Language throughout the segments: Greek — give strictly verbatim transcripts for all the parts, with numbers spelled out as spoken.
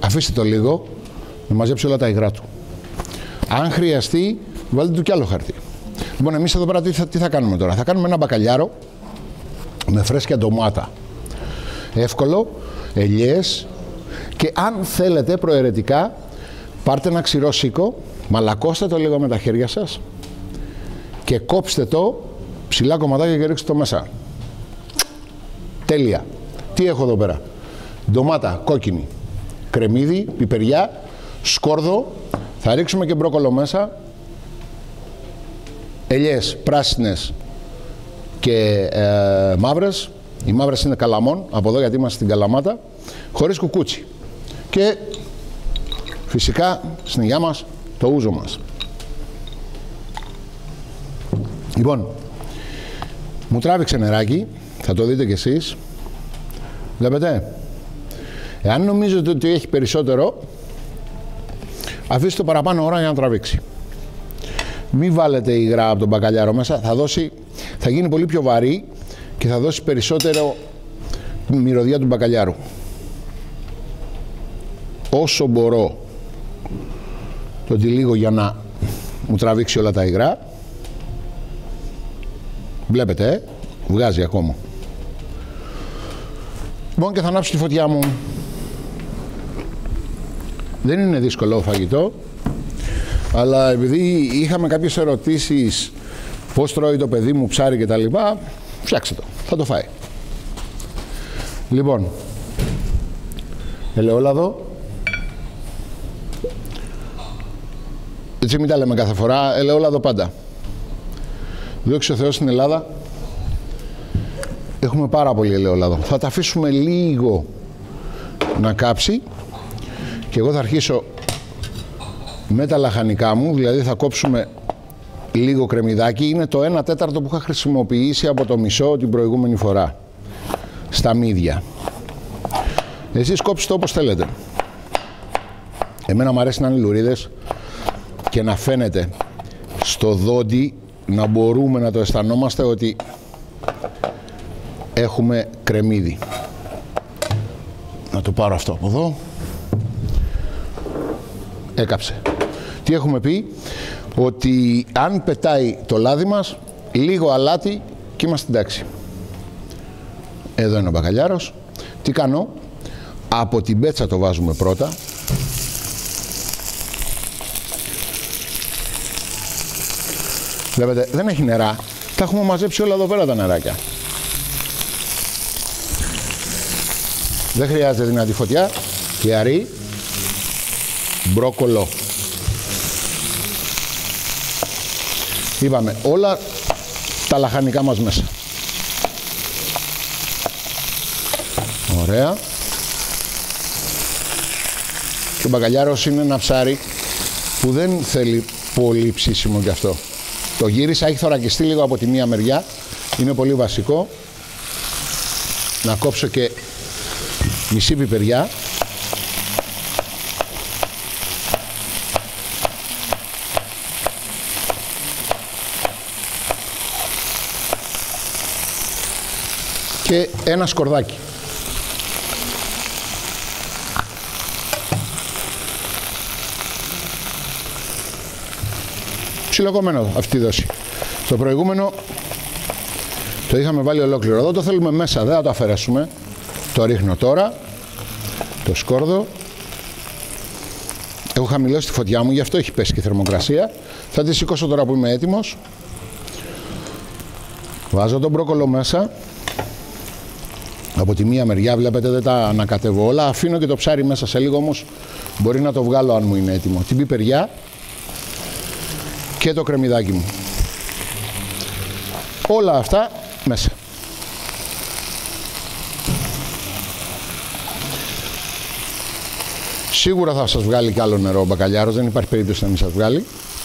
Αφήστε το λίγο να μαζέψει όλα τα υγρά του. Αν χρειαστεί, βάλτε του κι άλλο χαρτί. Λοιπόν, εμείς εδώ πέρα τι θα, τι θα κάνουμε τώρα. Θα κάνουμε ένα μπακαλιάρο με φρέσκια ντομάτα. Εύκολο, ελιές και αν θέλετε προαιρετικά, πάρτε ένα ξηρό σίκο, μαλακώστε το λίγο με τα χέρια σας και κόψτε το ψηλά κομματάκια και ρίξτε το μέσα. Τέλεια. Τι έχω εδώ πέρα. Ντομάτα κόκκινη, κρεμμύδι, πιπεριά, σκόρδο, θα ρίξουμε και μπρόκολο μέσα, ελιές πράσινες και ε, μαύρες. Οι μαύρες είναι καλαμών, από εδώ γιατί είμαστε στην Καλαμάτα, χωρίς κουκούτσι. Και φυσικά στην υγειά μας το ούζο μας. Λοιπόν, μου τράβηξε νεράκι, θα το δείτε κι εσείς. Βλέπετε. Εάν νομίζετε ότι έχει περισσότερο, αφήστε το παραπάνω ώρα για να τραβήξει. Μην βάλετε υγρά από τον μπακαλιάρο μέσα, θα, δώσει, θα γίνει πολύ πιο βαρύ και θα δώσει περισσότερο μυρωδιά του μπακαλιάρου. Όσο μπορώ το τυλίγω για να μου τραβήξει όλα τα υγρά. Βλέπετε, ε, βγάζει ακόμα. Λοιπόν, και θα ανάψω τη φωτιά μου. Δεν είναι δύσκολο φαγητό, αλλά επειδή είχαμε κάποιες ερωτήσεις πώς τρώει το παιδί μου ψάρι και τα λοιπά, φτιάξτε το, θα το φάει. Λοιπόν, ελαιόλαδο. Έτσι μην τα λέμε κάθε φορά, ελαιόλαδο πάντα. Δόξα τω Θεώ στην Ελλάδα έχουμε πάρα πολύ ελαιόλαδο. Θα τα αφήσουμε λίγο να κάψει και εγώ θα αρχίσω με τα λαχανικά μου, δηλαδή θα κόψουμε λίγο κρεμμυδάκι. Είναι το ένα τέταρτο που είχα χρησιμοποιήσει από το μισό την προηγούμενη φορά στα μύδια. Εσείς κόψτε όπως θέλετε. Εμένα μου αρέσει να είναι λουρίδες και να φαίνεται στο δόντι, να μπορούμε να το αισθανόμαστε ότι έχουμε κρεμμύδι. Να το πάρω αυτό από εδώ. Έκαψε. Τι έχουμε πει? Ότι αν πετάει το λάδι μας, λίγο αλάτι και είμαστε εντάξει. Εδώ είναι ο μπακαλιάρος. Τι κάνω? Από την πέτσα το βάζουμε πρώτα. Βλέπετε, δεν έχει νερά. Τα έχουμε μαζέψει όλα εδώ πέρα τα νεράκια. Δεν χρειάζεται δυνατή φωτιά. Χιαρί, μπρόκολο. Είπαμε όλα τα λαχανικά μας μέσα. Ωραία. Και ο μπακαλιάρος είναι ένα ψάρι που δεν θέλει πολύ ψήσιμο κι αυτό. Το γύρισα, έχει θωρακιστεί λίγο από τη μία μεριά. Είναι πολύ βασικό. Να κόψω και μισή πιπεριά. Και ένα σκορδάκι. Ψιλοκομμένο αυτή τη δόση. Το προηγούμενο το είχαμε βάλει ολόκληρο. Εδώ το θέλουμε μέσα, δεν θα το αφαιρέσουμε. Το ρίχνω τώρα. Το σκόρδο. Έχω χαμηλώσει τη φωτιά μου, γι' αυτό έχει πέσει και η θερμοκρασία. Θα τη σηκώσω τώρα που είμαι έτοιμος. Βάζω τον μπρόκολο μέσα. Από τη μία μεριά, βλέπετε, δεν τα ανακατεύω όλα. Αφήνω και το ψάρι μέσα, σε λίγο όμως μπορεί να το βγάλω αν μου είναι έτοιμο. Την πιπεριά και το κρεμμυδάκι μου. Όλα αυτά μέσα. Σίγουρα θα σας βγάλει κι άλλο νερό ο μπακαλιάρος, δεν υπάρχει περίπτωση να μην σας βγάλει.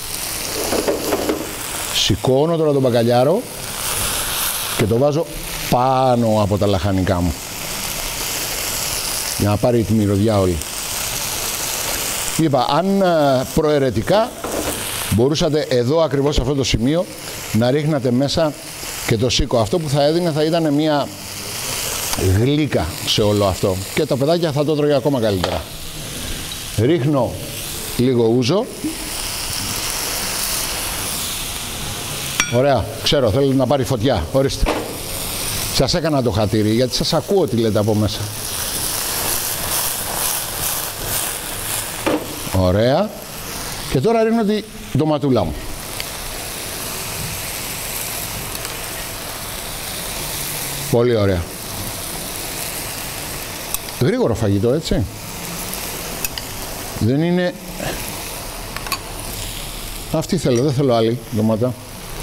Σηκώνω τώρα τον μπακαλιάρο και το βάζω πάνω από τα λαχανικά μου για να πάρει τη μυρωδιά όλη. Είπα, αν προαιρετικά μπορούσατε εδώ ακριβώς σε αυτό το σημείο να ρίχνατε μέσα και το σίκο. Αυτό που θα έδινε θα ήταν μια γλύκα σε όλο αυτό και τα παιδάκια θα το τρώγε ακόμα καλύτερα. Ρίχνω λίγο ούζο. Ωραία, ξέρω, θέλετε να πάρει φωτιά. Ορίστε. Σας έκανα το χατήρι, γιατί σας ακούω τι λέτε από μέσα. Ωραία. Και τώρα ρίχνω τη ντοματούλα μου. Πολύ ωραία. Γρήγορο φαγητό, έτσι. Δεν είναι... Αυτή θέλω, δεν θέλω άλλη ντομάτα.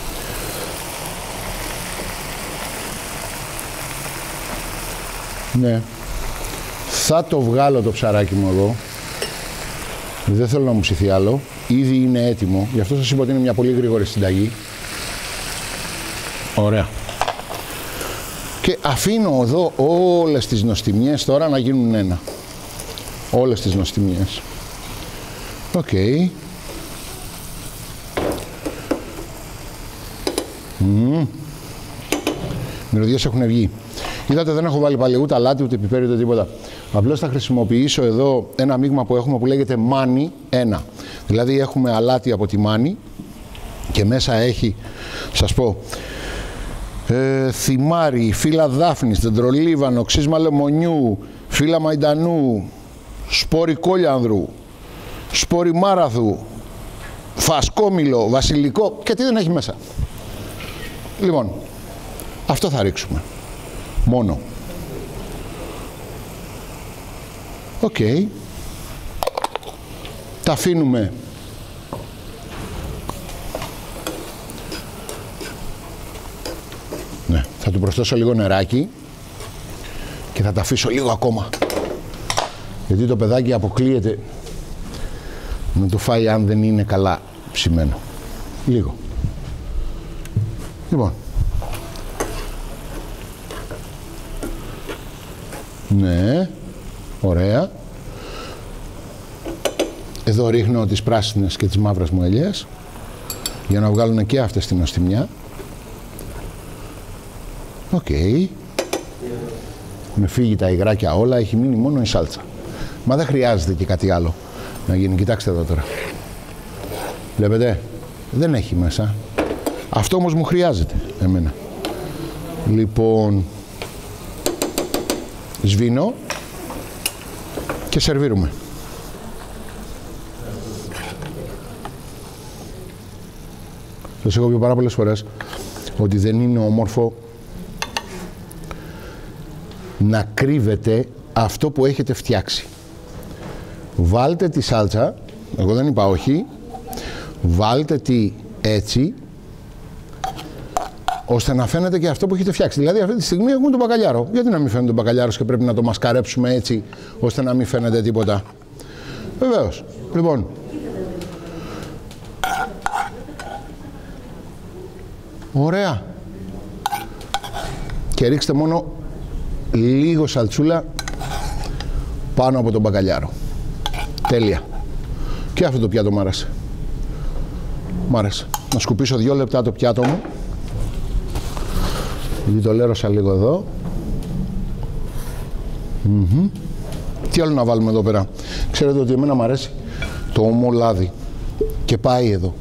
Ναι. Θα το βγάλω το ψαράκι μου εγώ. Δεν θέλω να μου ψηθεί άλλο. Ήδη είναι έτοιμο. Γι' αυτό σας είπα ότι είναι μια πολύ γρήγορη συνταγή. Ωραία. Και αφήνω εδώ όλες τις νοστιμιές τώρα να γίνουν ένα. Όλες τις νοστιμιές. Οκ. Okay. Mm. Μυρωδιές έχουν βγει. Είδατε, δεν έχω βάλει πάλι ούτε αλάτι, ούτε πιπέρι, ούτε τίποτα. Απλώς θα χρησιμοποιήσω εδώ ένα μείγμα που έχουμε που λέγεται μάνι ένα. Δηλαδή έχουμε αλάτι από τη μάνι και μέσα έχει, σας πω, ε, θυμάρι, φύλλα δάφνης, δεντρολίβανο, ξύσμα λεμονιού, φύλλα μαϊντανού, σπόρι κόλιανδρου, σπόρι μάραθου, φασκόμηλο, βασιλικό και τι δεν έχει μέσα. Λοιπόν, αυτό θα ρίξουμε. Μόνο. Οκ. Okay. Τα αφήνουμε. Ναι, θα του προσθέσω λίγο νεράκι και θα τα αφήσω λίγο ακόμα. Γιατί το παιδάκι αποκλείεται να το φάει αν δεν είναι καλά ψημένο. Λίγο. Λοιπόν. Ναι, ωραία. Εδώ ρίχνω τις πράσινες και τις μαύρες μου ελιές για να βγάλουν και αυτές την νοστιμιά. Οκ. Okay. Έχουν φύγει τα υγράκια όλα, έχει μείνει μόνο η σάλτσα. Μα δεν χρειάζεται και κάτι άλλο να γίνει. Κοιτάξτε εδώ τώρα. Βλέπετε, δεν έχει μέσα. Αυτό όμως μου χρειάζεται εμένα. Λοιπόν, σβήνω και σερβίρουμε. Σας έχω πει πάρα πολλές φορές ότι δεν είναι όμορφο να κρύβετε αυτό που έχετε φτιάξει. Βάλτε τη σάλτσα, εγώ δεν είπα όχι, βάλτε τη έτσι, ώστε να φαίνεται και αυτό που έχετε φτιάξει. Δηλαδή αυτή τη στιγμή έχουμε τον μπακαλιάρο. Γιατί να μην φαίνεται τον μπακαλιάρος και πρέπει να το μασκαρέψουμε έτσι, ώστε να μην φαίνεται τίποτα. Βεβαίως. Λοιπόν. Ωραία. Και ρίξτε μόνο λίγο σαλτσούλα πάνω από τον μπακαλιάρο. Τέλεια. Και αυτό το πιάτο μου άρεσε. Μ' άρεσε. Να σκουπίσω δύο λεπτά το πιάτο μου. Γιατί το λέρωσα λίγο εδώ. Mm-hmm. Τι άλλο να βάλουμε εδώ πέρα. Ξέρετε ότι εμένα μου αρέσει το ομό λάδι. Και πάει εδώ.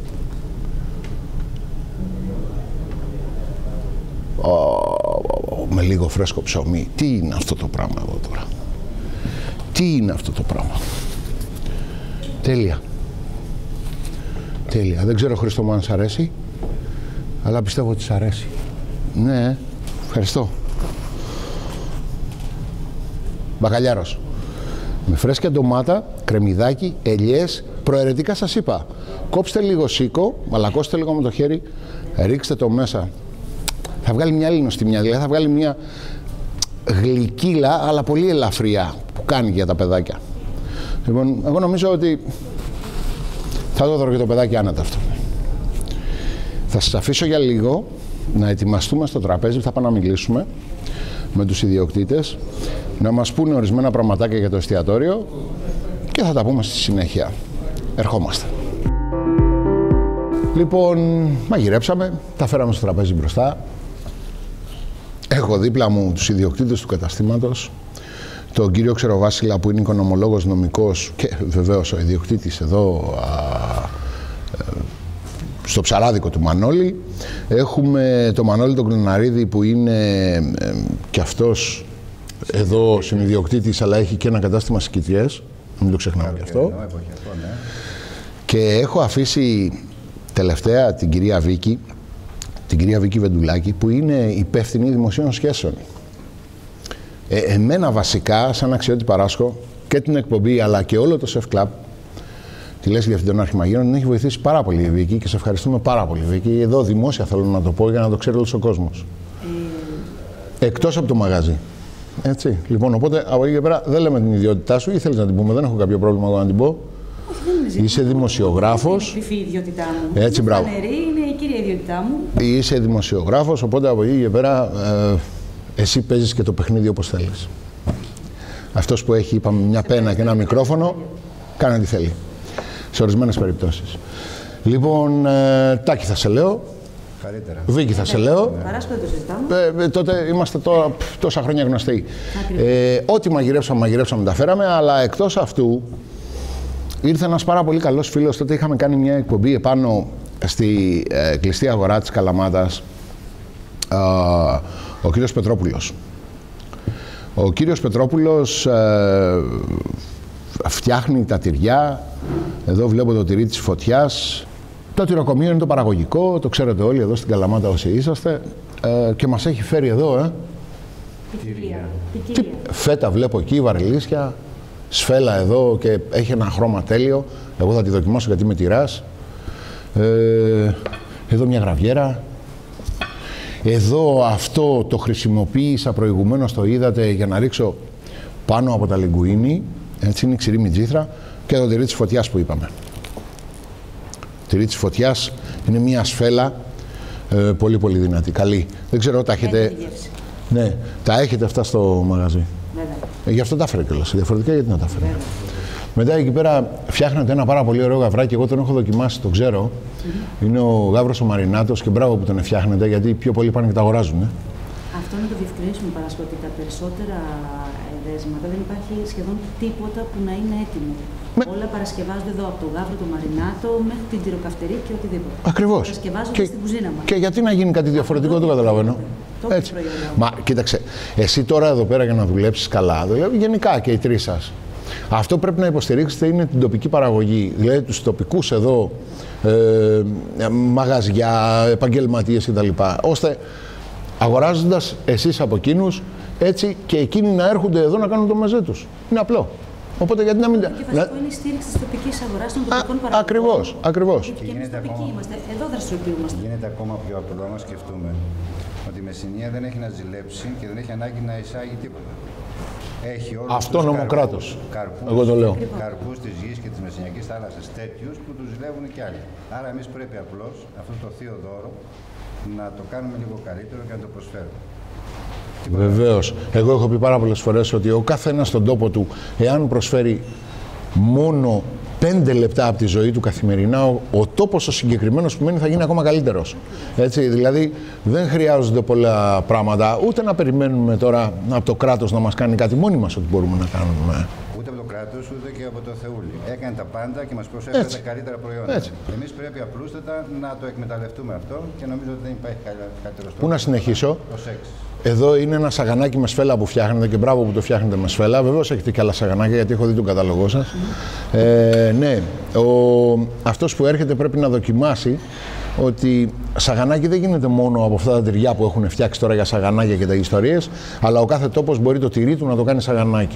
Oh, με λίγο φρέσκο ψωμί. Τι είναι αυτό το πράγμα εδώ τώρα. Τι είναι αυτό το πράγμα. Τέλεια. Τέλεια. Δεν ξέρω, Χριστό μου, αν σ' αρέσει. Αλλά πιστεύω ότι σ' αρέσει. Ναι. Ευχαριστώ. Μπακαλιάρος. Με φρέσκια ντομάτα, κρεμμυδάκι, ελιές. Προαιρετικά σας είπα. Κόψτε λίγο σίκο, μαλακώστε λίγο με το χέρι, ρίξτε το μέσα. Θα βγάλει μια άλλη νοστιμιά, δηλαδή θα βγάλει μια γλυκύλα, αλλά πολύ ελαφριά, που κάνει για τα παιδάκια. Λοιπόν, εγώ νομίζω ότι θα το δω και το παιδάκι άνετα αυτό. Θα σας αφήσω για λίγο να ετοιμαστούμε στο τραπέζι, θα πάμε να μιλήσουμε με τους ιδιοκτήτες, να μας πούνε ορισμένα πραγματάκια για το εστιατόριο και θα τα πούμε στη συνέχεια. Ερχόμαστε. Λοιπόν, μαγειρέψαμε, τα φέραμε στο τραπέζι μπροστά. Έχω δίπλα μου τους ιδιοκτήτες του καταστήματος, τον κύριο Ξεροβάσιλα που είναι οικονομολόγος, νομικός και βεβαίως ο ιδιοκτήτης εδώ α, στο ψαράδικο του Μανώλη. Έχουμε τον Μανώλη τον Κλωναρίδη που είναι ε, και αυτός εδώ συνειδιοκτήτης, αλλά έχει και ένα κατάστημα στις Κιτριές, μην το ξεχνάμε γι' αυτό. Και έχω αφήσει τελευταία την κυρία Βίκη, την κυρία Βίκη Βεντουλάκη, που είναι υπεύθυνη δημοσίων σχέσεων. Ε, εμένα βασικά, σαν αξιώτη παράσχω και την εκπομπή, αλλά και όλο το Chef Club, τη Λέσχη Διευθυντών Αρχιμαγείρων, την έχει βοηθήσει πάρα πολύ η Βίκη και σε ευχαριστούμε πάρα πολύ, Βίκη. Εδώ δημόσια θέλω να το πω για να το ξέρει όλος ο κόσμος. Ε... Εκτός από το μαγαζί. Έτσι. Λοιπόν, οπότε από εκεί και πέρα δεν λέμε την ιδιότητά σου ή θέλεις να την πούμε, δεν έχω κάποιο πρόβλημα εγώ να την πω. Όχι, είσαι δημοσιογράφος. Είναι η ιδιότητά μου. Έτσι, μπράβο. Είναι η κύρια ιδιότητά μου. Είσαι δημοσιογράφος, οπότε από εκεί και πέρα ε, εσύ παίζεις και το παιχνίδι όπως θέλεις. Αυτός που έχει, είπαμε, μια πένα και ένα μικρόφωνο, κάνει τι θέλει. Σε ορισμένες περιπτώσεις. Λοιπόν, ε, Τάκη θα σε λέω. Καλύτερα. Βίκη θα σε λέω. Παράσχω δεν το συζητάμε. Ε, ε, τότε είμαστε τώρα τόσα χρόνια γνωστοί. Ε, ό,τι μαγειρέψαμε, μαγειρέψαμε, τα φέραμε, αλλά εκτός αυτού ήρθε ένας πάρα πολύ καλός φίλος. Τότε είχαμε κάνει μια εκπομπή επάνω στη ε, κλειστή αγορά της Καλαμάτας, ε, ο κύριος Πετρόπουλος. Ο κύριος Πετρόπουλος ε, φτιάχνει τα τυριά. Εδώ βλέπω το τυρί της Φωτιάς. Το τυροκομείο είναι το παραγωγικό, το ξέρετε όλοι εδώ στην Καλαμάτα όσοι είσαστε. Ε, και μας έχει φέρει εδώ, ε. Ποικιλία. Τι, φέτα βλέπω εκεί, βαρελίσια, σφέλα εδώ και έχει ένα χρώμα τέλειο. Εγώ θα τη δοκιμάσω γιατί είμαι τυράς. Ε, εδώ μια γραβιέρα. Εδώ αυτό το χρησιμοποίησα προηγουμένως, το είδατε, για να ρίξω πάνω από τα λιγκουίνι. Έτσι είναι η ξηρή μιτζήθρα και το τυρί της Φωτιάς που είπαμε. Τυρί της Φωτιάς είναι μια σφέλα ε, πολύ πολύ δυνατή, καλή. Δεν ξέρω, τα έχετε... Ναι, τα έχετε αυτά στο μαγαζί. Ε, γι' αυτό τα έφερε κιόλας. Διαφορετικά γιατί να τα έφερε. Μετά εκεί πέρα φτιάχνετε ένα πάρα πολύ ωραίο γαβράκι. Εγώ τον έχω δοκιμάσει, το ξέρω. Mm-hmm. Είναι ο γάβρος ο Μαρινάτος και μπράβο που τον φτιάχνετε, γιατί πιο πολλοί πάνε και τα αγοράζουν. Ε. Αυτό να το διευκρινίσουμε, Παρασκευή, ότι τα περισσότερα δέσματα δεν υπάρχει σχεδόν τίποτα που να είναι έτοιμο. Με... Όλα παρασκευάζονται εδώ, από το γάβρο, το μαρινάτο, μέχρι την τυροκαυτερή και οτιδήποτε. Ακριβώς. Παρασκευάζονται και, στην κουζίνα μας. Και γιατί να γίνει κάτι διαφορετικό, δεν το καταλαβαίνω. Έτσι. Μα κοίταξε, εσύ τώρα εδώ πέρα για να δουλέψεις καλά, δηλαδή γενικά και οι τρεις σας, αυτό πρέπει να υποστηρίξετε είναι την τοπική παραγωγή, δηλαδή τους τοπικούς εδώ ε, μαγαζιά, επαγγελματίες κτλ. Ώστε αγοράζοντας εσείς από εκείνους, έτσι και εκείνοι να έρχονται εδώ να κάνουν το μεζέ τους. Είναι απλό. Οπότε γιατί να μην... Και βασικό να... είναι η στήριξη της τοπικής αγοράς των τοπικών παραγωγών. Ακριβώς, ακριβώς. Και, και εμείς τοπικοί ακόμα... είμαστε. Εδώ δραστηριοποιούμαστε. Γίνεται ακόμα πιο απλό να σκεφτούμε ότι η Μεσσηνία δεν έχει να ζηλέψει και δεν έχει ανάγκη να εισάγει τίποτα. Έχει όλους αυτόνομο κράτος. Εγώ το λέω. Καρπούς της γης και της Μεσσηνιακής θάλασσας τέτοιους που τους ζηλεύουν και άλλοι. Άρα εμείς πρέπει απλώς αυτό το θείο δώρο να το κάνουμε λίγο καλύτερο και να το προσφέρουμε. Βεβαίως. Εγώ έχω πει πάρα πολλές φορές ότι ο καθένας στον τόπο του, εάν προσφέρει μόνο πέντε λεπτά από τη ζωή του καθημερινά, ο, ο τόπος ο συγκεκριμένος που μένει θα γίνει ακόμα καλύτερος. Έτσι, δηλαδή δεν χρειάζονται πολλά πράγματα, ούτε να περιμένουμε τώρα από το κράτος να μας κάνει κάτι, μόνοι μας ό,τι μπορούμε να κάνουμε. Ούτε από το κράτος, ούτε και από το Θεούλη. Έκανε τα πάντα και μας προσέφερε τα καλύτερα προϊόντα. Έτσι. Εμείς πρέπει απλούστατα να το εκμεταλλευτούμε αυτό και νομίζω ότι δεν υπάρχει καλύτερος τρόπος. Πού να συνεχίσω. Το σεξ. Εδώ είναι ένα σαγανάκι με σφέλα που φτιάχνετε και μπράβο που το φτιάχνετε με σφέλα. Βεβαίως έχετε και άλλα σαγανάκια γιατί έχω δει τον κατάλογό σας. Mm. Ε, ναι, ο, αυτός που έρχεται πρέπει να δοκιμάσει ότι σαγανάκι δεν γίνεται μόνο από αυτά τα τυριά που έχουν φτιάξει τώρα για σαγανάκια και τα ιστορίες, αλλά ο κάθε τόπος μπορεί το τυρί του να το κάνει σαγανάκι.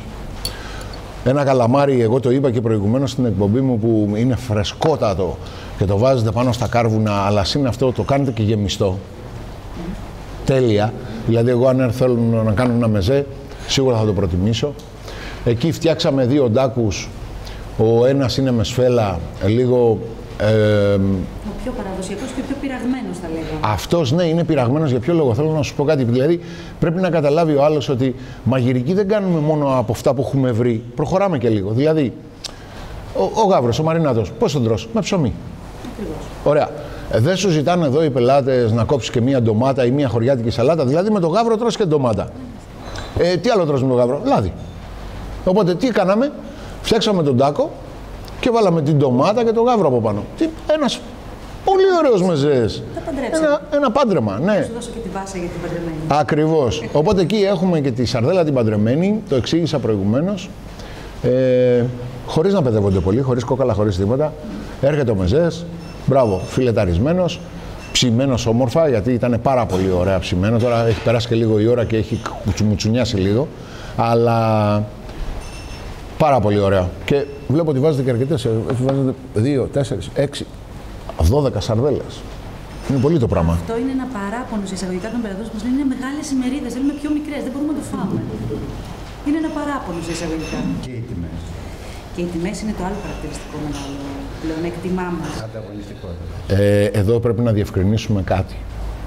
Ένα καλαμάρι, εγώ το είπα και προηγουμένως στην εκπομπή μου, που είναι φρεσκότατο και το βάζετε πάνω στα κάρβουνα, αλλά συν αυτό το κάνετε και γεμιστό. Mm. Τέλεια. Δηλαδή, εγώ αν θέλω να κάνω ένα μεζέ, σίγουρα θα το προτιμήσω. Εκεί φτιάξαμε δύο ντάκους. Ο ένας είναι με σφέλα, λίγο... Ε, ο πιο παραδοσιακός και πιο πειραγμένος, θα λέγαμε. Αυτός, ναι, είναι πειραγμένος. Για ποιο λόγο? Θέλω να σου πω κάτι. Δηλαδή, πρέπει να καταλάβει ο άλλος ότι μαγειρική δεν κάνουμε μόνο από αυτά που έχουμε βρει. Προχωράμε και λίγο. Δηλαδή, ο, ο γάβρος, ο μαρινάτος, πώς τον τρως? Με ψωμί. Ακριβώς. Ωραία. Δεν σου ζητάνε εδώ οι πελάτες να κόψεις και μία ντομάτα ή μία χωριάτικη σαλάτα. Δηλαδή με το γάβρο τρως και ντομάτα. Ε, τι άλλο τρως με το γάβρο? Λάδι. Οπότε τι κάναμε, φτιάξαμε τον τάκο και βάλαμε την ντομάτα και το γάβρο από πάνω. Τι, ένας πολύ ωραίος μεζές. Ένα, ένα πάντρεμα, ναι. Θα σου δώσω και τη βάση για την παντρεμένη. Ακριβώς. Οπότε εκεί έχουμε και τη σαρδέλα την παντρεμένη, το εξήγησα προηγουμένως. Ε, χωρίς να παιδεύονται πολύ, χωρίς κόκαλα, χωρίς τίποτα. Έρχεται ο μεζές, μπράβο, φιλεταρισμένος, ψημένος όμορφα, γιατί ήταν πάρα πολύ ωραία ψημένο. Τώρα έχει περάσει και λίγο η ώρα και έχει κουτσουμουτσουνιάσει λίγο. Αλλά πάρα πολύ ωραία. Και βλέπω ότι βάζετε και αρκετές. Βάζετε δύο, τέσσερις, έξι, δώδεκα σαρδέλες. Είναι πολύ το πράγμα. Αυτό είναι ένα παράπονο σε εισαγωγικά των πελατών μας. Είναι μεγάλες ημερίδες, θέλουμε πιο μικρές, δεν μπορούμε να το φάμε. Είναι ένα παράπονο σε εισαγωγικά. Και οι τιμές. Και οι τιμές είναι το άλλο χαρακτηριστικό μεγάλο πλεονέκτημά μας. Ανταγωνιστικότητα. Ε, εδώ πρέπει να διευκρινίσουμε κάτι.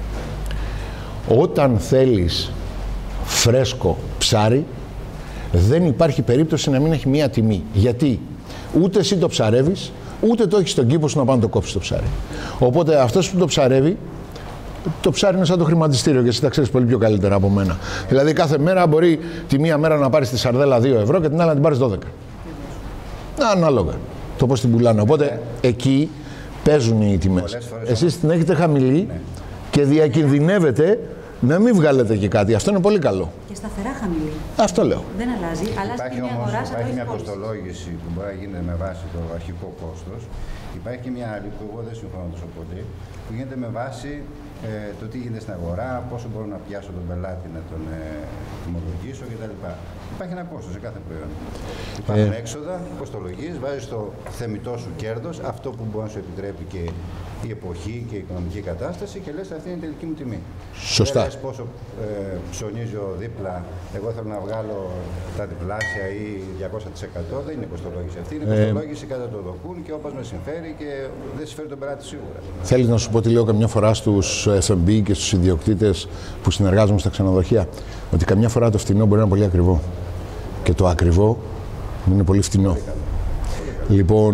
Όταν θέλεις φρέσκο ψάρι, δεν υπάρχει περίπτωση να μην έχει μία τιμή. Γιατί ούτε εσύ το ψαρεύεις, ούτε το έχεις στον κήπο σου να πάει να το κόψεις το ψάρι. Οπότε αυτός που το ψαρεύει, το ψάρι είναι σαν το χρηματιστήριο και εσύ τα ξέρεις πολύ πιο καλύτερα από μένα. Δηλαδή κάθε μέρα μπορεί τη μία μέρα να πάρεις τη σαρδέλα δύο ευρώ και την άλλη να την πάρεις δώδεκα. Ανάλογα το πώς την πουλάνε. Οπότε εκεί παίζουν οι τιμές. Εσείς την έχετε χαμηλή ναι. και διακινδυνεύετε να μην βγάλετε και κάτι. Αυτό είναι πολύ καλό. Και σταθερά χαμηλή. Αυτό λέω. Δεν αλλάζει. Αλλάζει Υπάρχει μια όμως, αγορά, υπάρχει μια κοστολόγηση που μπορεί να γίνεται με βάση το αρχικό κόστος. Υπάρχει και μια άλλη που εγώ δεν συμφωνώ τόσο πολύ, που γίνεται με βάση ε, το τι γίνεται στην αγορά, πόσο μπορώ να πιάσω τον πελάτη να τον ε, τιμολογήσω κτλ. Υπάρχει ένα κόστος σε κάθε προϊόν. Υπάρχουν ε... έξοδα, κοστολογίες, βάζεις το θεμιτό σου κέρδος, αυτό που μπορεί να σου επιτρέπει και η εποχή και η οικονομική κατάσταση και λες αυτή είναι η τελική μου τιμή. Σωστά. Δεν λες πόσο ε, ψωνίζω δίπλα, εγώ θέλω να βγάλω τα διπλάσια ή διακόσια τοις εκατό, δεν είναι κοστολόγηση αυτή, είναι ε... κοστολόγηση κατά το δοκούν και όπως με συμφέρει και δεν συμφέρει τον πελάτη σίγουρα. Θέλεις να σου πω τι λέω καμιά φορά στους εφ εμ μπι και στους ιδιοκτήτες που συνεργάζομαι στα ξενοδοχεία, ότι καμιά φορά το φτηνό μπορεί να είναι πολύ ακριβό και το ακριβό είναι πολύ φτηνό. Πολύ πολύ λοιπόν,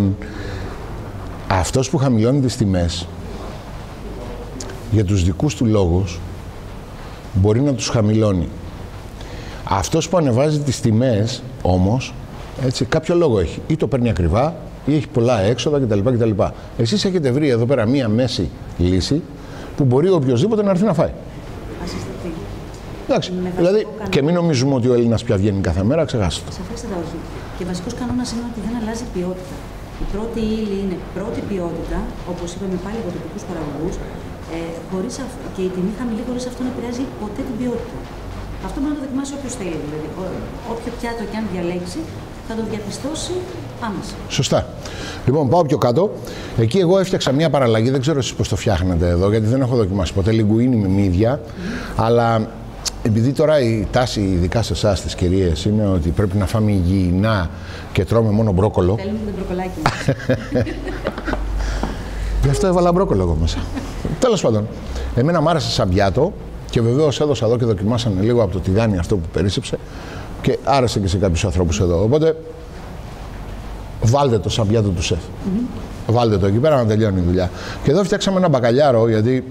αυτός που χαμηλώνει τις τιμές για τους δικούς του λόγους μπορεί να τους χαμηλώνει. Αυτός που ανεβάζει τις τιμές όμως, έτσι, κάποιο λόγο έχει. Ή το παίρνει ακριβά ή έχει πολλά έξοδα κτλ. κτλ. Εσείς έχετε βρει εδώ πέρα μία μέση λύση που μπορεί οποιοσδήποτε να έρθει να φάει. Εντάξει, δηλαδή και μην νομίζουμε ότι ο Έλληνας πια βγαίνει κάθε μέρα, ξεχάστε το. Σαφέστατα όχι. Και βασικός κανόνας είναι ότι δεν αλλάζει η ποιότητα. Η πρώτη ύλη είναι πρώτη ποιότητα, όπως είπαμε πάλι από τοπικούς παραγωγούς, ε, χωρίς αυ... και η τιμή χαμηλή χωρίς αυτό να επηρεάζει ποτέ την ποιότητα. Αυτό μπορεί να το δοκιμάσει όποιος θέλει. Δηλαδή, ό, όποιο πιάτο και αν διαλέξει, θα το διαπιστώσει άμεσα. Σωστά. Λοιπόν, πάω πιο κάτω. Εκεί εγώ έφτιαξα μια παραλλαγή, δεν ξέρω εσείς πώς το φτιάχνετε εδώ, γιατί δεν έχω δοκιμάσει ποτέ λιγκουίνι με μύδια, mm. αλλά επειδή τώρα η τάση, ειδικά σε εσάς τις κυρίες, είναι ότι πρέπει να φάμε υγιεινά και τρώμε μόνο μπρόκολο. Θέλουμε το μπροκολάκι μας. Γι' αυτό έβαλα μπρόκολο εγώ μέσα. Τέλος πάντων, εμένα μ' άρεσε σαν πιάτο και βεβαίως έδωσα εδώ και δοκιμάσανε λίγο από το τηγάνι αυτό που περίσσεψε και άρεσε και σε κάποιους ανθρώπους εδώ. Οπότε, βάλτε το σαν πιάτο του σεφ. Mm-hmm. Βάλτε το εκεί πέρα να τελειώνει η δουλειά. Και εδώ φτιάξαμε ένα μπακαλιάρο, γιατί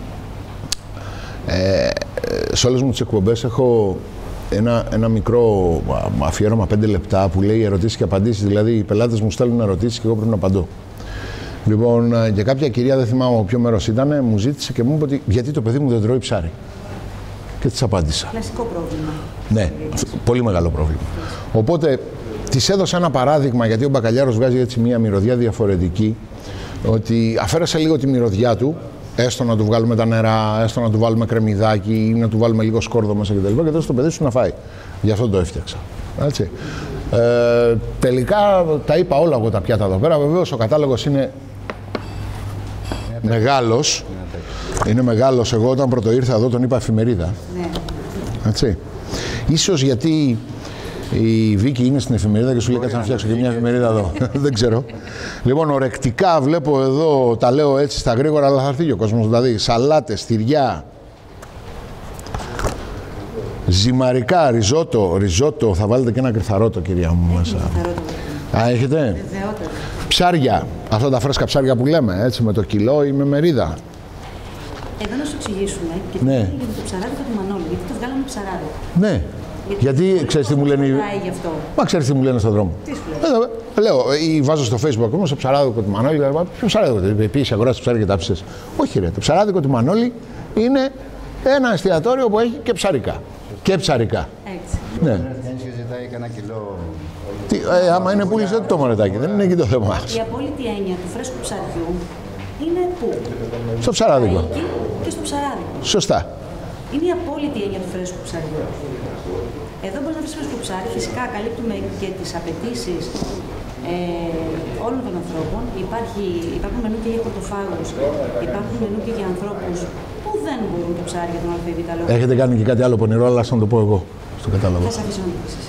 ε, σε όλες μου τις εκπομπές έχω ένα, ένα μικρό αφιέρωμα πέντε λεπτά που λέει ερωτήσεις και απαντήσεις. Δηλαδή οι πελάτες μου στέλνουν ερωτήσεις και εγώ πρέπει να απαντώ. Λοιπόν, και κάποια κυρία, δεν θυμάμαι ποιο μέρος ήταν, μου ζήτησε και μου είπε ότι γιατί το παιδί μου δεν τρώει ψάρι. Και της απάντησα. Κλασικό πρόβλημα. Ναι, πολύ μεγάλο πρόβλημα. Οπότε της έδωσα ένα παράδειγμα, γιατί ο μπακαλιάρος βγάζει έτσι μια μυρωδιά διαφορετική, ότι αφαίρεσε λίγο τη μυρωδιά του, έστω να του βγάλουμε τα νερά, έστω να του βάλουμε κρεμμυδάκι ή να του βάλουμε λίγο σκόρδο μέσα κτλ. Και δώσε το παιδί σου να φάει. Γι' αυτό το έφτιαξα. Έτσι. Ε, τελικά τα είπα όλα εγώ τα πιάτα εδώ πέρα. Βεβαίως ο κατάλογος είναι μεγάλος. Είναι μεγάλος. Εγώ όταν πρώτο ήρθα εδώ τον είπα εφημερίδα. Έτσι. Ίσως γιατί η Βίκη είναι στην εφημερίδα και σου λέει κάτσε να φτιάξω και μια εφημερίδα εδώ. Δεν ξέρω. Λοιπόν, ορεκτικά βλέπω εδώ, τα λέω έτσι στα γρήγορα, αλλά θα έρθει και ο κόσμος. Δηλαδή, σαλάτες, τυριά, ζυμαρικά, ριζότο, ριζότο. Θα βάλετε και ένα κρυθαρότο, κυρία μου, μέσα. Α, έχετε. Ψάρια. Αυτά τα φρέσκα ψάρια που λέμε, έτσι, με το κιλό ή με μερίδα. Εδώ να σου εξηγήσουμε και ναι. για το ψαράδικο του Μανώλη, γιατί το βγάλαμε ψαράδικο. Ναι. Γιατί ξέρεις τι μου λένε. Γι' αυτό. Μα ξέρεις τι μου λένε στον δρόμο. Τι σου λένε. Ε, λέω, ή βάζω στο Facebook όμως το ψαράδικο του Μανώλη. Ποιο ψαράδικο, πήγες αγοράς το ψάρι και τα ψες. Όχι, ρε, το ψαράδικο του Μανώλη είναι ένα εστιατόριο που έχει και ψαρικά. Και ψαρικά. Έτσι. Ναι. Κανείς και ζητάει κανένα κιλό. Τι, ε, άμα είναι πουλής, δεν το μωρετάκι, δεν είναι εκεί το θέμα. Η απόλυτη έννοια του φρέσκου ψαριού είναι πού? Στο ψαράδικο. Εκεί και στο ψαράδικο. Σωστά. Είναι η απόλυτη έννοια του φρέσκου ψαριού. Εδώ μπορεί να βρει φρέσκο ψάρι. Φυσικά καλύπτουμε και τι απαιτήσει ε, όλων των ανθρώπων. Υπάρχει, υπάρχουν μενού και για πορτοφάγους, υπάρχουν μενού και για ανθρώπους που δεν μπορούν το ψάρι για τον ΑΒ λόγο. Έχετε κάνει και κάτι άλλο πονηρό, αλλά να το πω εγώ στο κατάλογο. Θα σε αφήσω να το πεις.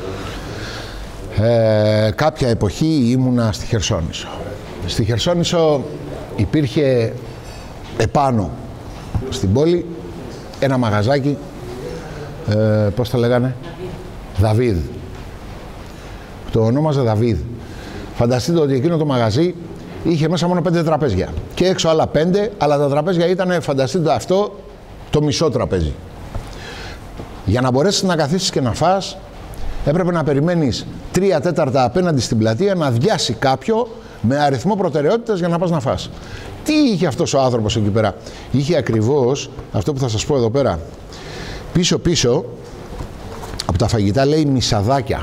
Ε, κάποια εποχή ήμουνα στη Χερσόνησο. Στη Χερσόνησο υπήρχε επάνω στην πόλη ένα μαγαζάκι, ε, πώς το λέγανε, Δαβίδ. Το ονόμαζε Δαβίδ. Φανταστείτε ότι εκείνο το μαγαζί είχε μέσα μόνο πέντε τραπέζια και έξω άλλα πέντε, αλλά τα τραπέζια ήταν, φανταστείτε αυτό, το μισό τραπέζι. Για να μπορέσεις να καθίσεις και να φας, έπρεπε να περιμένεις τρία τέταρτα απέναντι στην πλατεία να αδειάσει κάποιο με αριθμό προτεραιότητας για να πας να φας. Τι είχε αυτός ο άνθρωπος εκεί πέρα? Είχε ακριβώς αυτό που θα σας πω εδώ πέρα. Πίσω πίσω από τα φαγητά λέει μισαδάκια.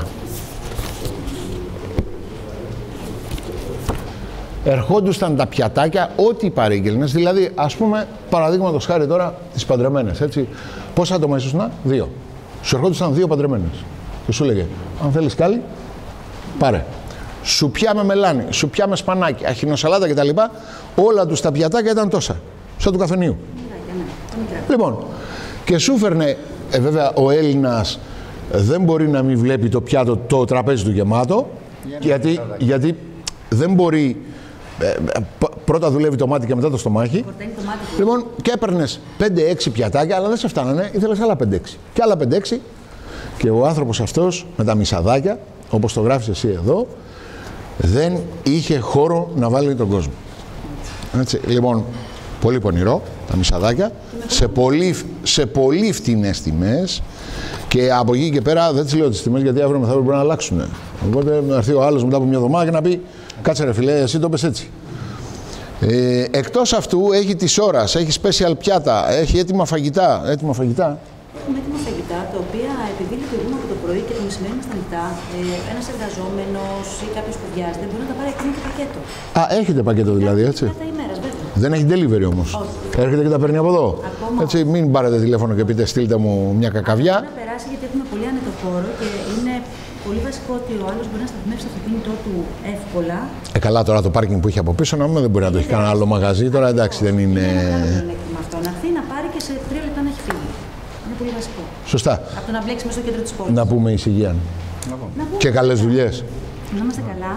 Ερχόντουσαν τα πιατάκια, ό,τι παρήγγελνες, δηλαδή ας πούμε παραδείγματος χάρη τώρα τις παντρεμένες, έτσι. Πόσα άτομα ήσουν? Δύο. Σου ερχόντουσαν δύο παντρεμένες και σου λέγε, αν θέλεις κάλλη, πάρε. Σουπιά με μελάνι, σουπιά με σπανάκι, αχινοσαλάτα κτλ. Όλα τους τα πιατάκια ήταν τόσα, σαν του καφενείου. Λοιπόν, και σου φέρνε, ε, βέβαια ο Έλληνας δεν μπορεί να μην βλέπει το πιάτο, το τραπέζι του γεμάτο, γιατί, γιατί δεν μπορεί, ε, πρώτα δουλεύει το μάτι και μετά το στομάχι. Λοιπόν, και έπαιρνες πέντε έξι πιατάκια, αλλά δεν σε φτάνανε, ήθελες άλλα πέντε έξι. Και άλλα πέντε έξι, και ο άνθρωπος αυτός με τα μισαδάκια, όπως το γράφεις εσύ εδώ, δεν είχε χώρο να βάλει τον κόσμο. Έτσι, λοιπόν, πολύ πονηρό, τα μισαδάκια, σε πολύ, σε πολύ φτηνές τιμές, και από εκεί και πέρα δεν τις λέω τις τιμές, γιατί αύριο μεθαύριο μπορεί να αλλάξουν. Οπότε να έρθει ο άλλος μετά από μια εβδομάδα και να πει, κάτσε ρε φιλέ, εσύ το πες έτσι. Ε, εκτός αυτού έχει της ώρας, έχει special πιάτα, έχει έτοιμα φαγητά. Έτοιμα φαγητά. Έχουμε έτοιμα φαγητά, τα οποία επειδή λειτουργούν από το πρωί και το μεσημέρι μας τα νυχτά, ε, ένας εργαζόμενος ή κάποιος που βιάζεται μπορεί να τα πάρει εκείνο και πακέτο. Α, έχετε πακέτο δηλαδή, έτσι. Κατά ημέρας, βέβαια. Δεν έχει delivery όμως. Όχι. Έρχεται και τα παίρνει από εδώ. Ακόμα. Έτσι, μην πάρετε τηλέφωνο και πείτε στείλτε μου μια κακαβιά. Να περάσει, γιατί έχουμε πολύ άνετο χώρο και είναι πολύ βασικό ότι ο άλλος μπορεί να σταθμεύσει το αυτοκίνητό του εύκολα. Ε, καλά, τώρα το πάρκινγκ που έχει από πίσω, να μην δεν μπορεί να το έχει κανένα άλλο μαγαζί. Τώρα εντάξει, δεν είναι. Είναι ένα μεγάλο πλεονέκτημα αυτό. Να έρθει να πάρει και σε τρία λεπτά να έχει φύγει. Είναι πολύ βασικό. Σωστά. Από το να μπλέξει μέσα στο κέντρο της πόλης. Να πούμε ησυχία. Να πούμε. Και καλές δουλειές. Να είμαστε καλά.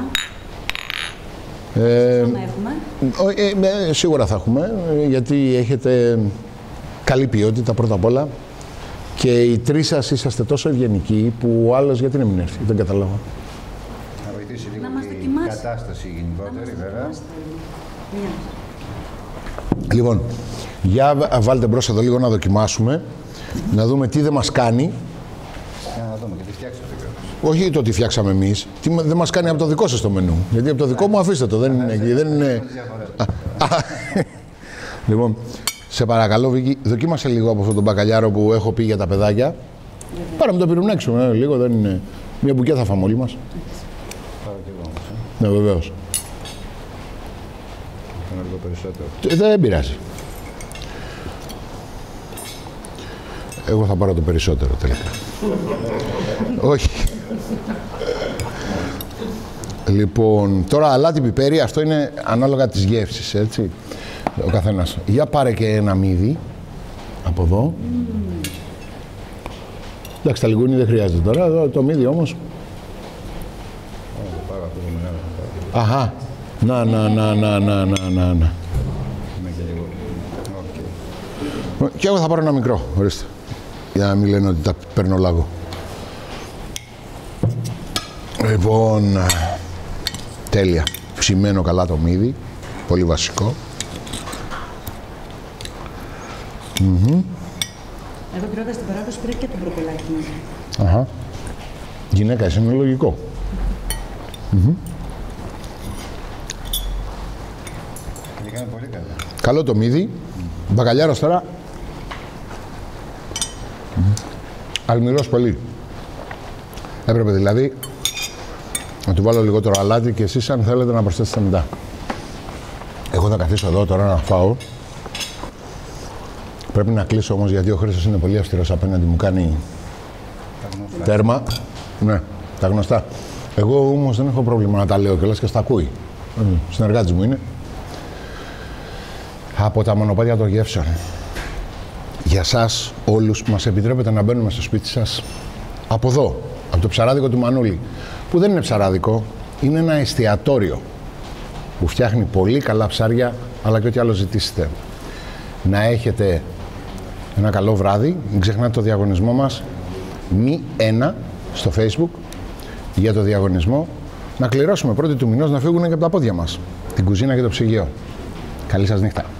Ε, Να έχουμε. ε, ε, σίγουρα θα έχουμε, γιατί έχετε καλή ποιότητα πρώτα απ' όλα, και οι τρεις σας είσαστε τόσο ευγενικοί που ο άλλος γιατί να μην έρθει, δεν καταλάβα. Να βοηθήσει λίγο Να μας η δοκιμάσει. κατάσταση γενικότερη, βέβαια. Μια. Λοιπόν, για βάλτε μπρος εδώ λίγο να δοκιμάσουμε, να δούμε τι δεν μας κάνει. Για να δούμε και τι φτιάξετε. Όχι το τι φτιάξαμε εμείς, τι δεν μας κάνει από το δικό σας το μενού. Γιατί από το δικό μου αφήστε το, δεν είναι εκεί, δεν είναι. Λοιπόν, σε παρακαλώ Βίκη, δοκίμασε λίγο από αυτό τον μπακαλιάρο που έχω πει για τα παιδάκια. Πάρε με το πυρουνέξουμε, ε, λίγο, δεν είναι. Μια μπουκιά θα φάμε όλοι μας. Πάρω και εγώ όμως. Ναι, βεβαίως. Ένα λίγο περισσότερο. Ε, Δεν πειράζει. Εγώ θα πάρω το περισσότερο τελικά. Όχι. Λοιπόν, τώρα αλάτι πιπέρι, αυτό είναι ανάλογα της γεύσης, έτσι, ο καθένας. Για πάρε και ένα μύδι από εδώ. Mm. Εντάξει, τα λιγούνι δεν χρειάζεται τώρα, εδώ, το μύδι όμως. Oh, πάρω αυτό το μεγάλο. Αχα, να, να, να, να, να, να, να, να. Είναι και λίγο. Okay. Και εγώ θα πάρω ένα μικρό, ορίστε. Για να μην λένε ότι τα παίρνω λάγο. Λοιπόν, τέλεια. Ψημένο καλά το μύδι. Πολύ βασικό. Mm-hmm. Εγώ τρώγα στην παράδοση πήρα και τον μπροκολάκι μέσα. Αχα. Γυναίκα, εσύ, είναι λογικό. Mm-hmm. Πήγανε πολύ καλά. Καλό το μύδι. Mm. Μπακαλιάρος τώρα. Mm. Αλμυρός πολύ. Έπρεπε δηλαδή να του βάλω λιγότερο αλάτι και εσείς αν θέλετε να προσθέσετε μετά. Εγώ θα καθίσω εδώ τώρα να φάω. Πρέπει να κλείσω όμως γιατί ο Χρήστος είναι πολύ αυστηρός απέναντι, μου κάνει τέρμα. Ναι, τα γνωστά. Εγώ όμως δεν έχω πρόβλημα να τα λέω κιόλας και στα ακούει. Mm. Συνεργάτης μου είναι. Από τα μονοπάτια των γεύσεων. Για σας όλους που μας επιτρέπετε να μπαίνουμε στο σπίτι σας από εδώ, από το ψαράδικο του Μανούλη, που δεν είναι ψαράδικο, είναι ένα εστιατόριο που φτιάχνει πολύ καλά ψάρια, αλλά και ό,τι άλλο ζητήσετε. Να έχετε ένα καλό βράδυ, μην ξεχνάτε το διαγωνισμό μας, μη ένα στο Facebook για το διαγωνισμό, να κληρώσουμε πρώτη του μηνός να φύγουν και από τα πόδια μας την κουζίνα και το ψυγείο. Καλή σας νύχτα.